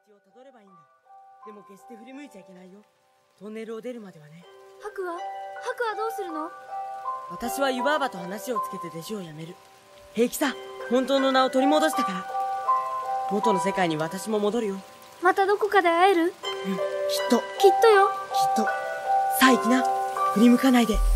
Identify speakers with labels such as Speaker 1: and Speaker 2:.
Speaker 1: をたどればいいんだ。でも決して振り向いちゃいけないよ。トンネルを出るまではね。
Speaker 2: ハクはどうするの？
Speaker 1: 私は湯婆婆と話をつけて弟子を辞める。平気さ。本当の名を取り戻したから。元の世界に私も戻るよ。
Speaker 2: またどこかで会える？
Speaker 1: うん、きっとよ。
Speaker 2: きっと。
Speaker 1: さあ行きな。振り向かないで。